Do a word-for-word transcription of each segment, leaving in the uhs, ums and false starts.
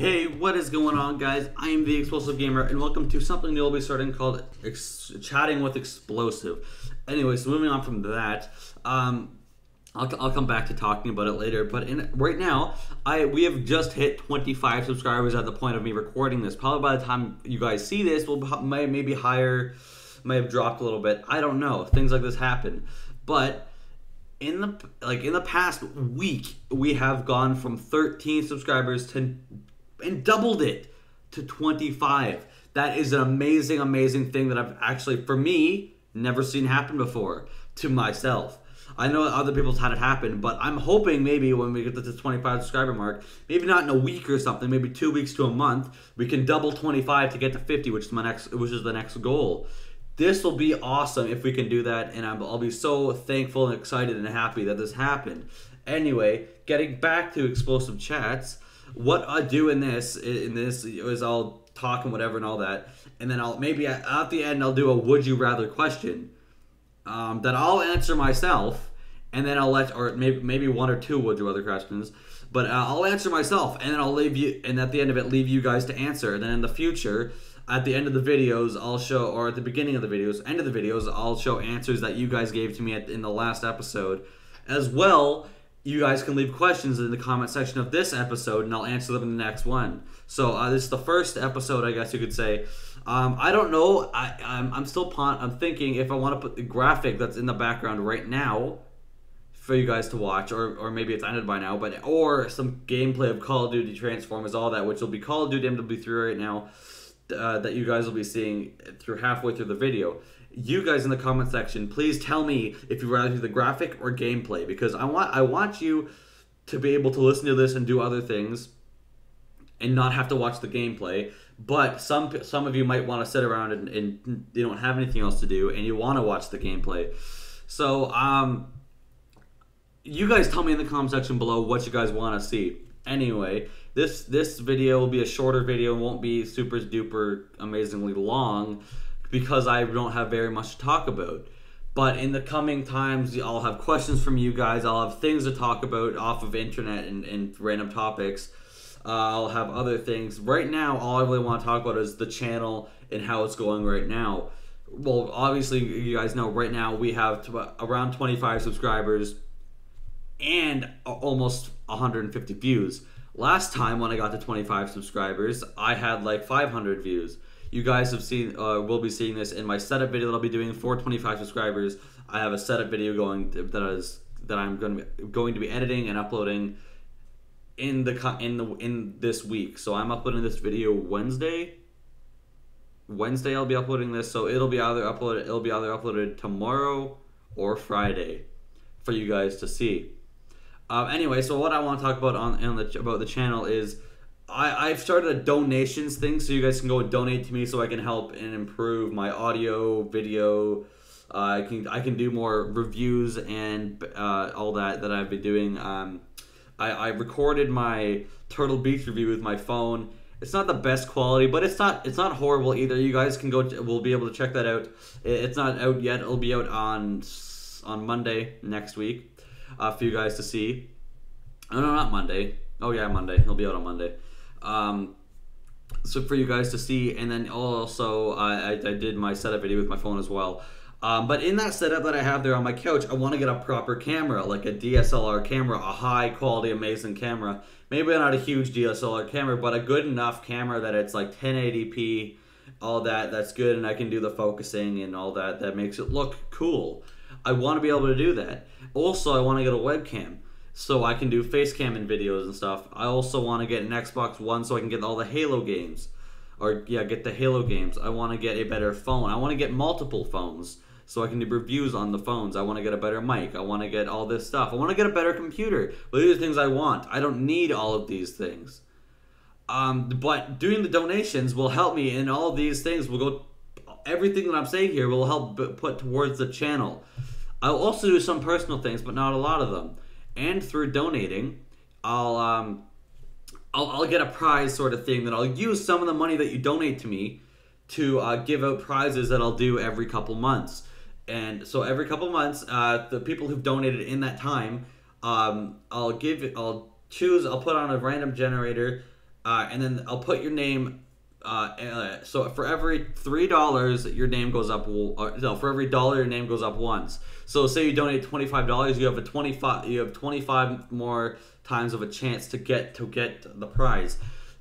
Hey, what is going on, guys? I am the Explosive Gamer, and welcome to something that will be starting called Ex Chatting with Explosive. Anyway, so moving on from that, um, I'll, I'll come back to talking about it later. But in, right now, I we have just hit twenty-five subscribers at the point of me recording this. Probably by the time you guys see this, we'll may, maybe higher, may have dropped a little bit. I don't know. Things like this happen, but. In the like in the past week, we have gone from thirteen subscribers to and doubled it to twenty-five. That is an amazing, amazing thing that I've actually, for me, never seen happen before to myself. I know other people's had it happen, but I'm hoping maybe when we get to the twenty-five subscriber mark, maybe not in a week or something, maybe two weeks to a month, we can double twenty-five to get to fifty, which is my next, which is the next goal. This will be awesome if we can do that, and I'll be so thankful and excited and happy that this happened. Anyway, getting back to Explosive Chats, what I do in this in this is I'll talk and whatever and all that, and then I'll maybe at the end I'll do a would you rather question um, that I'll answer myself, and then I'll let or maybe maybe one or two would you rather questions, but uh, I'll answer myself, and then I'll leave you, and at the end of it leave you guys to answer, and then in the future. At the end of the videos, I'll show, or at the beginning of the videos, end of the videos, I'll show answers that you guys gave to me at, in the last episode. As well, you guys can leave questions in the comment section of this episode, and I'll answer them in the next one. So uh, this is the first episode, I guess you could say. Um, I don't know. I, I'm, I'm still pon I'm thinking if I want to put the graphic that's in the background right now for you guys to watch, or, or maybe it's ended by now, but or some gameplay of Call of Duty Transformers, all that, which will be Call of Duty M W three right now. Uh, that you guys will be seeing through halfway through the video. You guys in the comment section, please tell me if you rather do the graphic or gameplay, because I want I want you to be able to listen to this and do other things and not have to watch the gameplay. But some some of you might want to sit around and, and you don't have anything else to do and you want to watch the gameplay. So um, you guys tell me in the comment section below what you guys want to see. Anyway, this this video will be a shorter video and won't be super duper amazingly long because I don't have very much to talk about. But in the coming times, I'll have questions from you guys. I'll have things to talk about off of internet and, and random topics. Uh, I'll have other things. Right now, all I really want to talk about is the channel and how it's going right now. Well, obviously, you guys know right now we have around twenty-five subscribers and almost one hundred fifty views. Last time when I got to twenty-five subscribers, I had like five hundred views. You guys have seen, uh, will be seeing this in my setup video that I'll be doing for twenty-five subscribers. I have a setup video going to, that is that I'm going to be, going to be editing and uploading in the in the in this week. So I'm uploading this video Wednesday. Wednesday I'll be uploading this, so it'll be either uploaded it'll be either uploaded tomorrow or Friday for you guys to see. Uh, anyway, so what I want to talk about on, on the, about the channel is I, I've started a donations thing, so you guys can go and donate to me so I can help and improve my audio, video. Uh, I can I can do more reviews and uh, all that that I've been doing. Um, I, I recorded my Turtle Beach review with my phone. It's not the best quality, but it's not it's not horrible either. You guys can go will be able to check that out. It's not out yet. It'll be out on on Monday next week. Uh, for you guys to see. Oh, no, not Monday. Oh, yeah, Monday. It'll be out on Monday. Um, so for you guys to see, and then also I, I, I did my setup video with my phone as well. Um, but in that setup that I have there on my couch, I want to get a proper camera, like a D S L R camera, a high-quality, amazing camera. Maybe not a huge D S L R camera, but a good enough camera that it's like ten eighty p, all that, that's good, and I can do the focusing and all that. That makes it look cool. I want to be able to do that. Also, I want to get a webcam so I can do face cam in videos and stuff. I also want to get an Xbox One so I can get all the Halo games. Or, yeah, get the Halo games. I want to get a better phone. I want to get multiple phones so I can do reviews on the phones. I want to get a better mic. I want to get all this stuff. I want to get a better computer. But these are things I want. I don't need all of these things. Um, but doing the donations will help me, and all of these things will go... Everything that I'm saying here will help put towards the channel. I'll also do some personal things, but not a lot of them. And through donating, I'll um, I'll, I'll get a prize sort of thing that I'll use some of the money that you donate to me to uh, give out prizes that I'll do every couple months. And so every couple months, uh, the people who've donated in that time, um, I'll give it, I'll choose, I'll put on a random generator uh, and then I'll put your name. Uh, uh, so for every three dollars, your name goes up. Uh, no, for every dollar, your name goes up once. So say you donate twenty five dollars, you have a twenty five. You have twenty five more times of a chance to get to get the prize.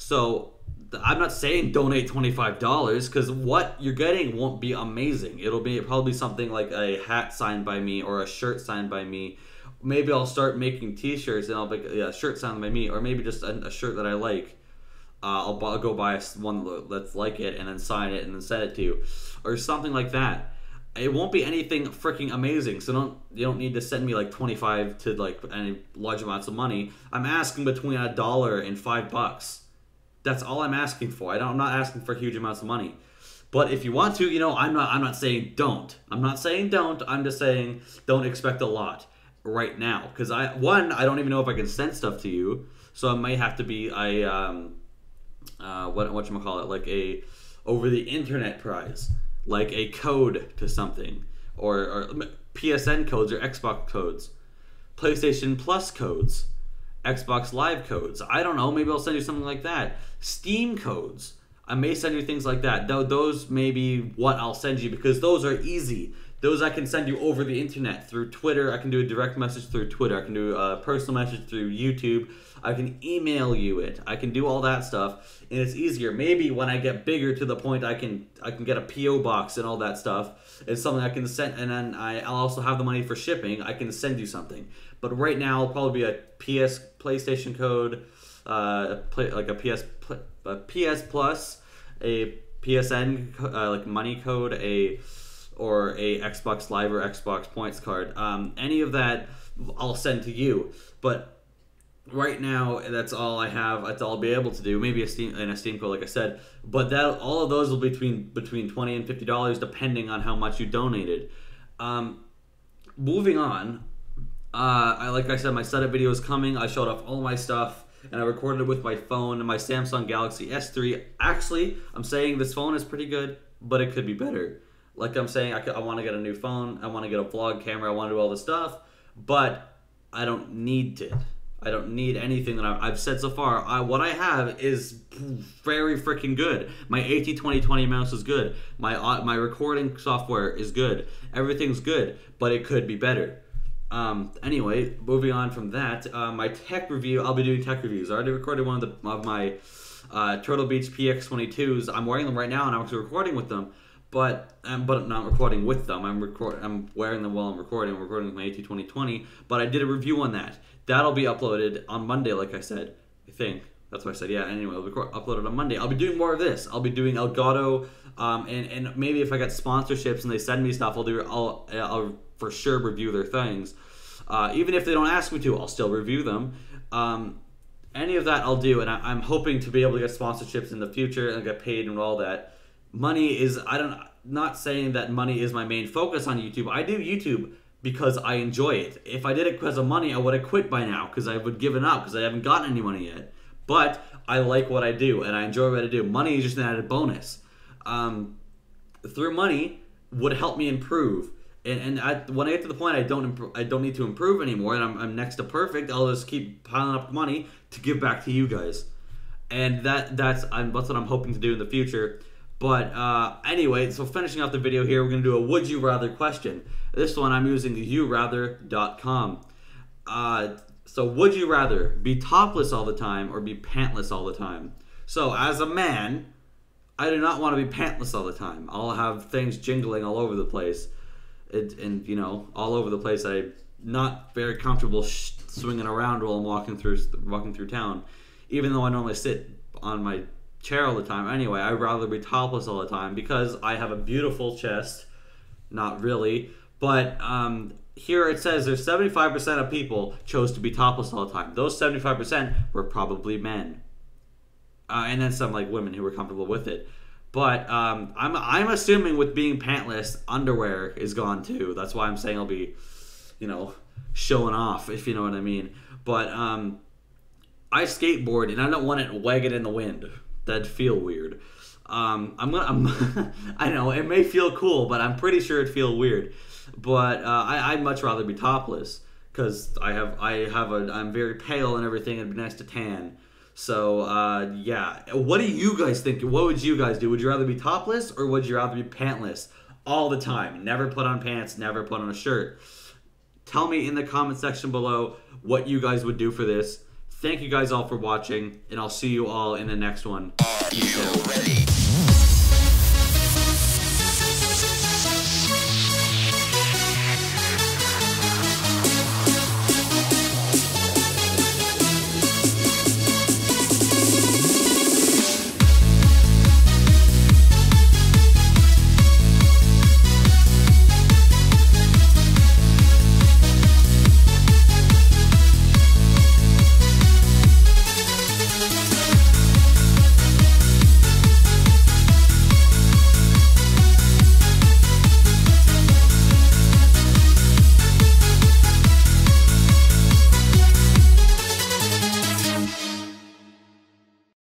So I'm not saying donate twenty five dollars because what you're getting won't be amazing. It'll be probably something like a hat signed by me or a shirt signed by me. Maybe I'll start making T-shirts and I'll make yeah, a shirt signed by me, or maybe just a, a shirt that I like. Uh, I'll, I'll go buy one that's like it and then sign it and then send it to you, or something like that. It won't be anything freaking amazing, so don't you don't need to send me like twenty-five to like any large amounts of money. I'm asking between a dollar and five bucks. That's all I'm asking for. I don't, I'm not asking for huge amounts of money. But if you want to, you know, I'm not. I'm not saying don't. I'm not saying don't. I'm just saying don't expect a lot right now, because I one I don't even know if I can send stuff to you, so it might have to be a um. Uh, what whatchamacallit, like a over the internet prize, like a code to something, or, or P S N codes or Xbox codes, PlayStation Plus codes, Xbox Live codes. I don't know, maybe I'll send you something like that. Steam codes. I may send you things like that. Though those may be what I'll send you, because those are easy. Those I can send you over the internet through Twitter. I can do a direct message through Twitter. I can do a personal message through YouTube. I can email you it. I can do all that stuff, and it's easier. Maybe when I get bigger to the point I can I can get a P O box and all that stuff. It's something I can send, and then I, I'll also have the money for shipping. I can send you something. But right now, it'll probably be a P S PlayStation code, uh, play, like a P S a P S Plus, a P S N uh, like money code, a or a Xbox Live or Xbox Points card. Um, any of that I'll send to you. But right now, that's all I have. That's all I'll be able to do. Maybe a Steam and a Steam code, like I said. But that all of those will be between between twenty and fifty dollars, depending on how much you donated. Um, moving on, uh, I like I said, my setup video is coming. I showed off all my stuff, and I recorded it with my phone and my Samsung Galaxy S three. Actually, I'm saying this phone is pretty good, but it could be better. Like I'm saying, I, I want to get a new phone. I want to get a vlog camera. I want to do all this stuff, but I don't need it. I don't need anything that I've, I've said so far. I, what I have is very freaking good. My A T twenty twenty mouse is good. My uh, my recording software is good. Everything's good, but it could be better. Um, anyway, moving on from that, uh, my tech review. I'll be doing tech reviews. I already recorded one of the of my uh, Turtle Beach P X twenty-twos. I'm wearing them right now, and I'm actually recording with them. But um, but I'm not recording with them. I'm record. I'm wearing them while I'm recording. I'm recording with my A T twenty twenty. But I did a review on that. That'll be uploaded on Monday, like I said. I think that's what I said. Yeah. Anyway, it'll be uploaded on Monday. I'll be doing more of this. I'll be doing Elgato, um, and and maybe if I get sponsorships and they send me stuff, I'll do. I'll I'll for sure review their things. Uh, even if they don't ask me to, I'll still review them. Um, any of that I'll do, and I, I'm hoping to be able to get sponsorships in the future and get paid and all that. Money is, I don't, not saying that money is my main focus on YouTube. I do YouTube because I enjoy it. If I did it because of money, I would have quit by now because I would have given up because I haven't gotten any money yet. But I like what I do and I enjoy what I do. Money is just an added bonus. Um, through money would help me improve. And, and I, when I get to the point I don't imp- I don't need to improve anymore and I'm, I'm next to perfect, I'll just keep piling up money to give back to you guys. And that that's, I'm, that's what I'm hoping to do in the future. But uh, anyway, so finishing off the video here, we're going to do a Would You Rather question. This one I'm using you rather dot com. Uh, so would you rather be topless all the time or be pantless all the time? So as a man, I do not want to be pantless all the time. I'll have things jingling all over the place. It, and, you know, all over the place. I'm not very comfortable sh- swinging around while I'm walking through, walking through town. Even though I normally sit on my chair all the time. Anyway, I'd rather be topless all the time because I have a beautiful chest. Not really. But um, here it says there's seventy-five percent of people chose to be topless all the time. Those seventy-five percent were probably men. Uh, and then some like women who were comfortable with it. But um, I'm, I'm assuming with being pantless, underwear is gone too. That's why I'm saying I'll be, you know, showing off, if you know what I mean. But um, I skateboard and I don't want it wagging in the wind. That'd feel weird. Um, I'm gonna. I'm, I know it may feel cool, but I'm pretty sure it'd feel weird. But uh, I, I'd much rather be topless because I have. I have a. I'm very pale and everything. It'd be nice to tan. So, uh, yeah. What do you guys think? What would you guys do? Would you rather be topless or would you rather be pantless all the time? Never put on pants, never put on a shirt. Tell me in the comment section below what you guys would do for this. Thank you guys all for watching, and I'll see you all in the next one. Are you ready?